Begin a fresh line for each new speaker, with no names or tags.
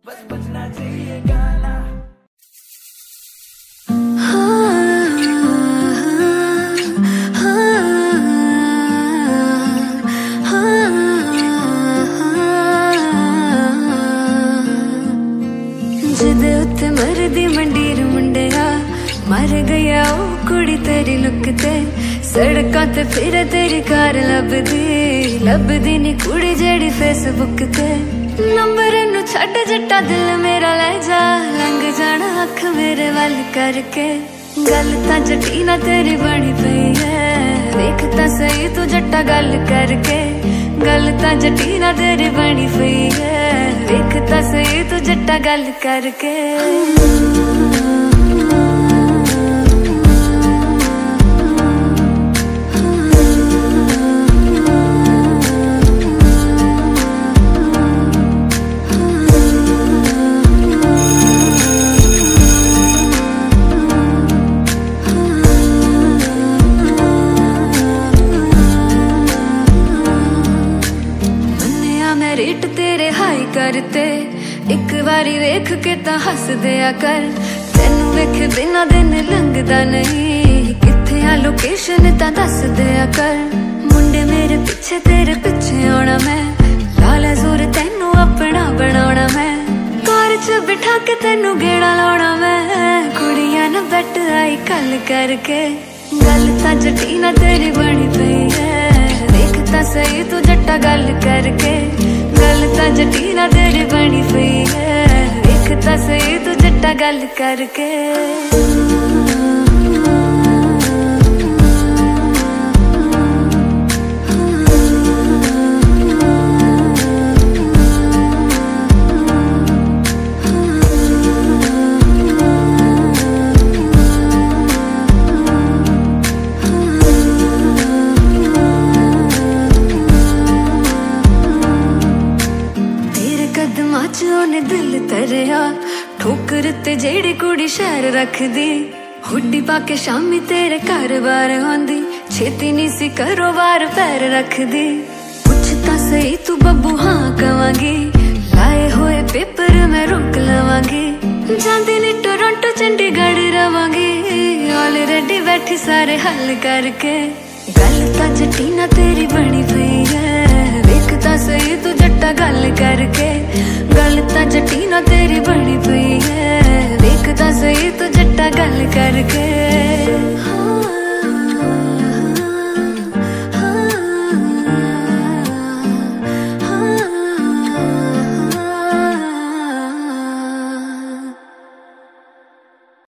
बस बजना चाहिए गाना।
जिदे उत्ते मरदी मंडीर मुंडिया मर गया ओ कुड़ी तेरी लुक ते सड़कां ते फिर तेरी कार लभदी नी कुड़ी जेड़ी फेसबुक ते नंबर नू छड्ड जट्टा दिल मेरा ले जा लंघ जाना अख मेरे वल करके गल तां जट्टी ना तेरी बनी पई है वेख तां सही तू जट्टा गल करके गल तां जट्टी ना तेरी बनी पई है वेख तां सही तू जट्टा गल करके। रेट तेरे हाई करते एक बारी वेख के ता हस दिया कर तेनू वेख बिना दिन लंघदा नहीं किथे आ लोकेशन ता दस दिया कर मुंडे मेरे पीछे तेरे पीछे आना मैं लाला जोर तेनू अपना बनाना मैं कार च बिठा के तेनू गेड़ा लाना मैं कुड़ियां न बैठ आई कल करके गल ता जट्टी ना तेरी बनी पई है देख ता सही तू जट्टा गल करके गल तां जट्टी ना तेरी बनी पई है वेख तां सही तू जट्टा गल करके। ओने दिल तरिया ठोकर ते जेड़ी कुड़ी शहर रखदी हुड्डी पाके शामी तेरे घर बार आंदी छेती नी सी करो बार पैर रखदी पुछता सही तू बब्बू हाँ कवांगी लाए हुए पेपर मैं रोक लवांगी जांदी नी टोरंटो चंडीगढ़ रवांगी ऑलरेडी बैठी सारे हल करके गल तां जट्टी ना तेरी बनी पई है वेख तां सही तू जट्टा गल करके गल तां जट्टी ना तेरी बनी पई है वेख तां सही तू जट्टा गल करके।